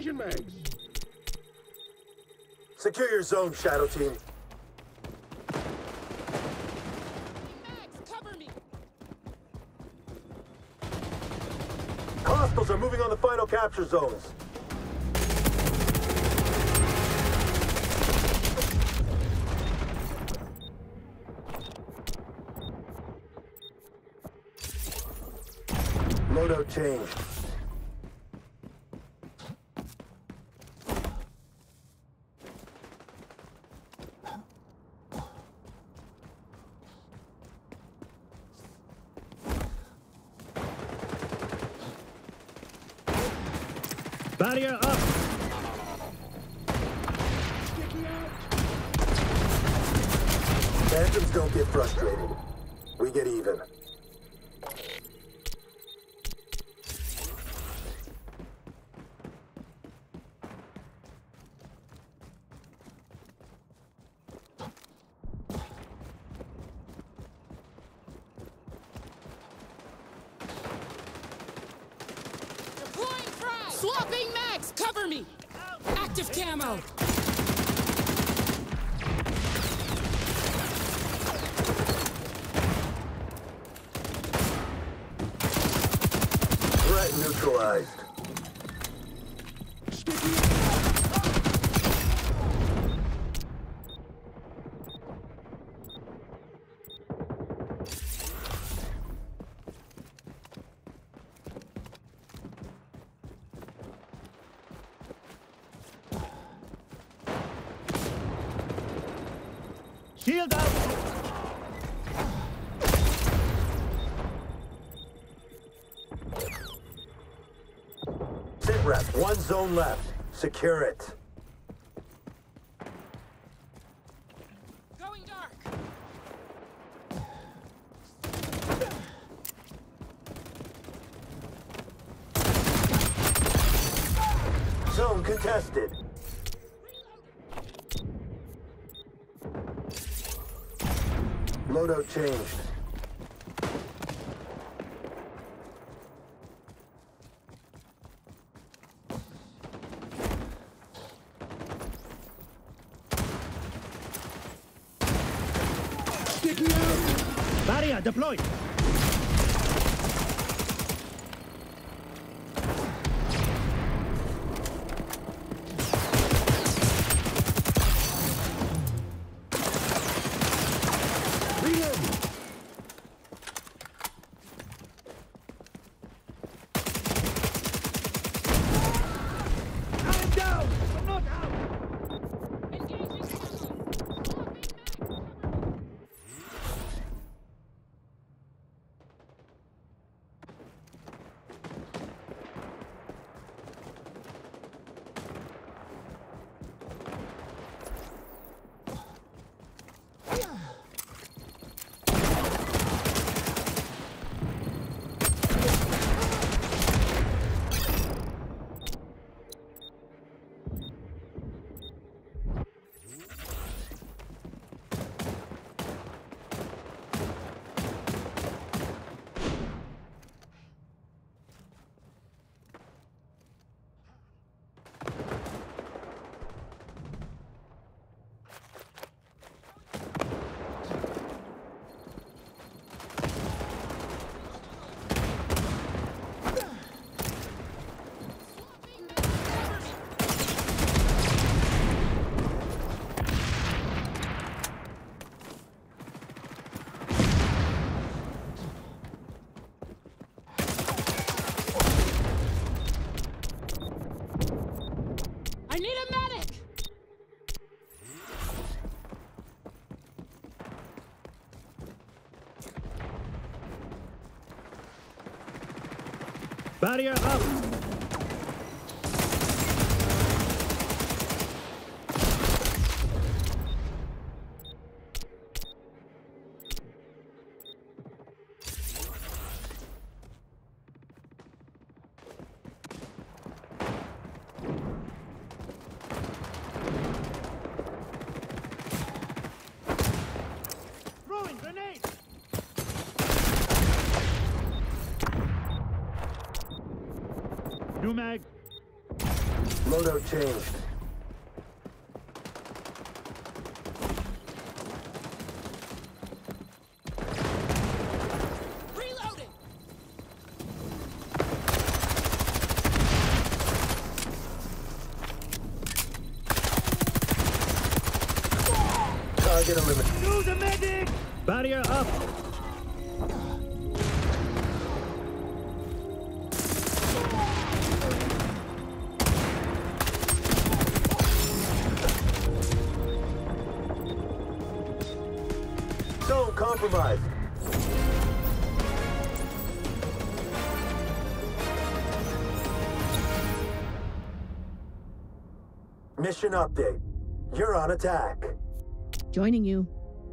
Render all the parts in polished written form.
Changing mags. Secure your zone, Shadow Team. Max, cover me. Hostiles are moving on the final capture zones. Loadout changed. Barrier up! Phantoms don't get frustrated. We get even. Swapping mags! Cover me! Active camo! Threat neutralized. Shield out! Sit rep, one zone left. Secure it. Going dark! Zone contested. Loadout changed. Barrier deployed! I need a medic! Barrier up! Throwing grenade! New mag. Loadout changed. Reloading. Target eliminated. Use a medic! Barrier up! Zone compromised. Mission update. You're on attack. Joining you.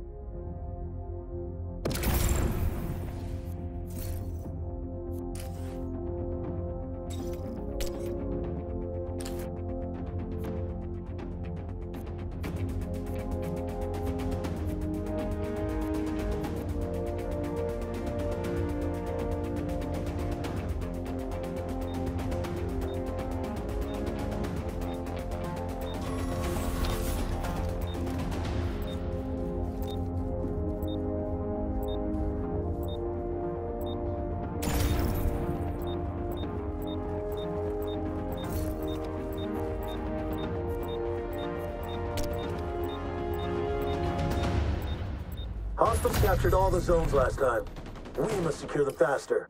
Hostiles captured all the zones last time. We must secure them faster.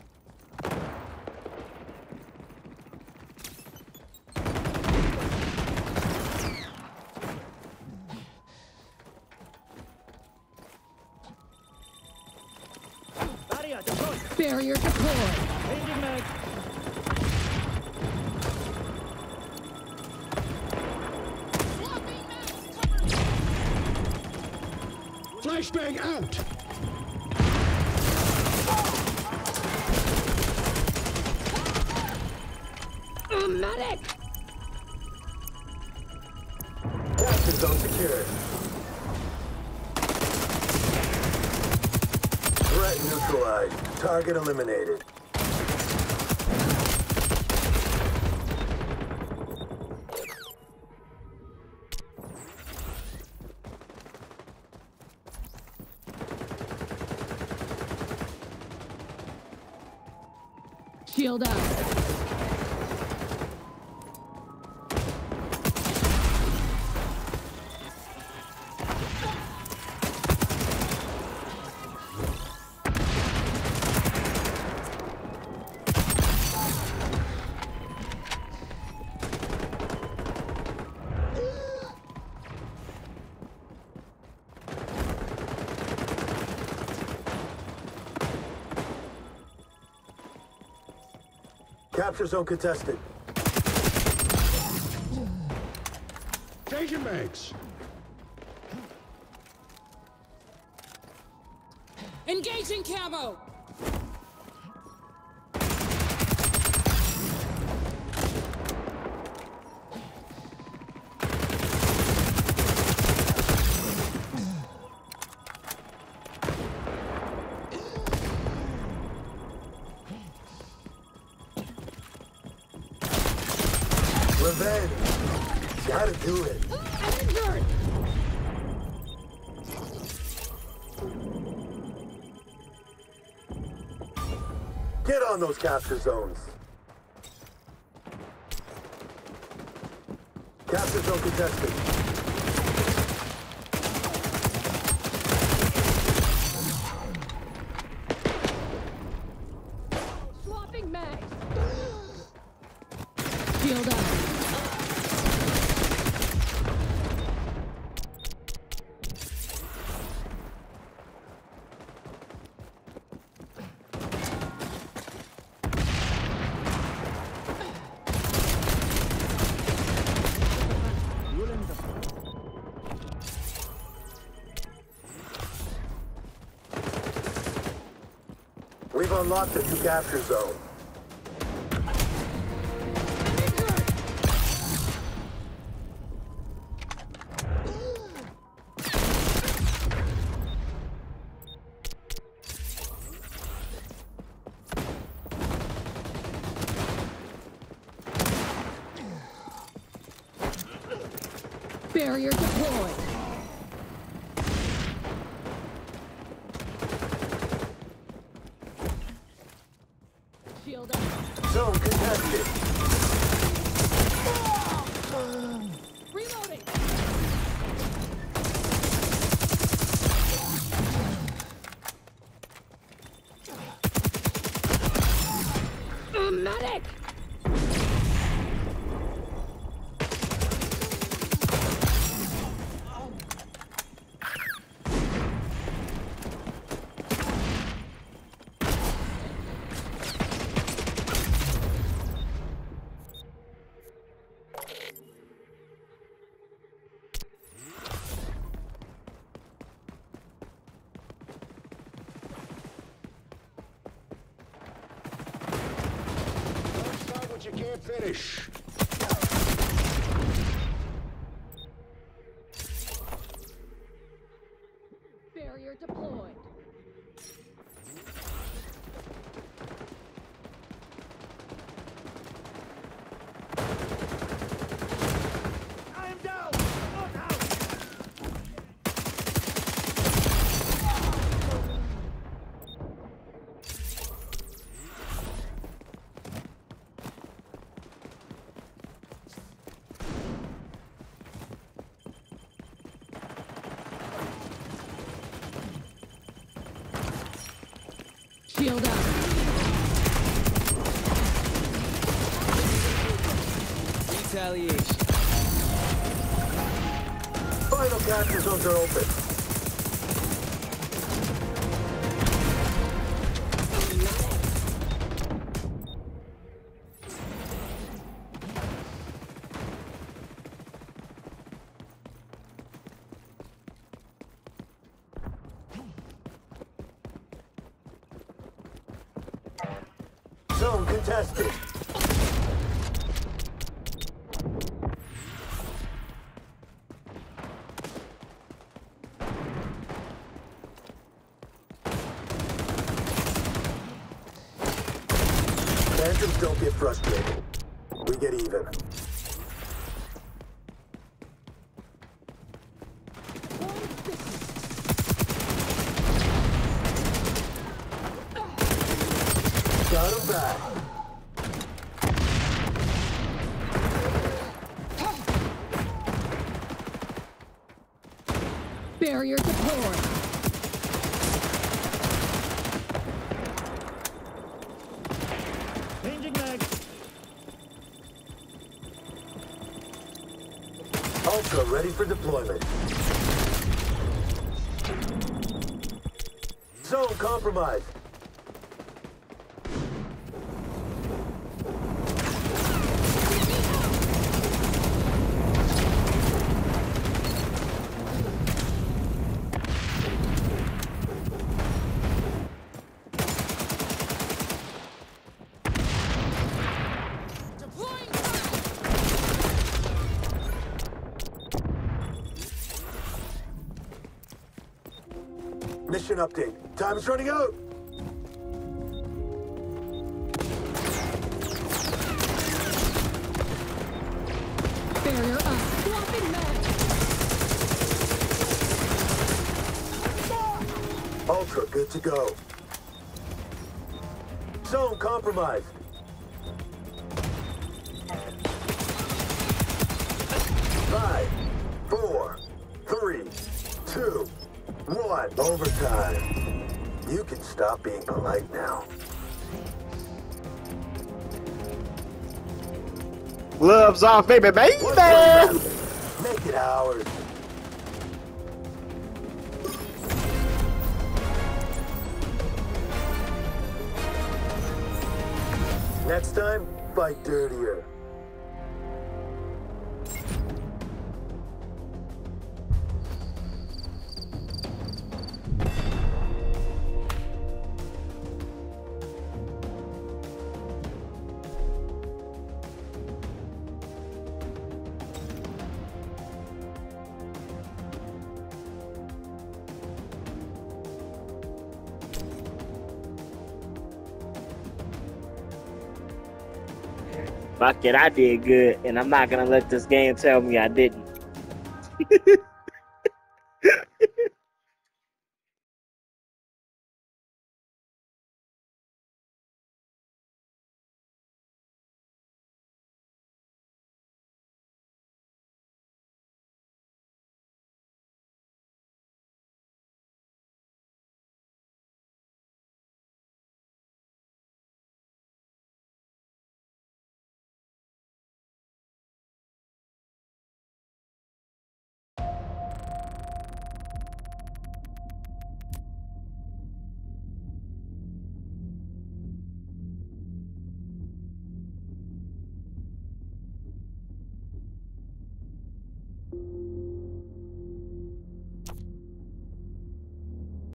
Barrier deployed! Barrier deployed. Changing mag! Swapping mags. Cover me. Flashbang out! Medic! Capture zone secured. Threat neutralized. Target eliminated. Shield out. Capture zone contested. Changing mags! Engaging camo. Revenge. Gotta do it. I'm injured! Get on those capture zones. Capture zone contested. Swapping mags. Shield out. We've unlocked a new capture zone. Barrier deployed. Shield up. Zone contested. Reloading. Medic. You can't finish. Barrier deployed. I'm down. Look out. Shield up. Retaliation. Final capture zones are open. Zone contested. Phantoms don't get frustrated. We get even. Got him back. Barrier deployed. Changing mag. Ultra ready for deployment. Zone compromised. Deploying Mission update. Time is running out. Barrier up. Swapping mag. Ultra good to go. Zone compromised. Five, 4, 3, 2, 1. Overtime. You can stop being polite now. Gloves off, baby, baby! What's left? Make it ours. Next time, fight dirtier. Fuck it, I did good, and I'm not gonna let this game tell me I didn't.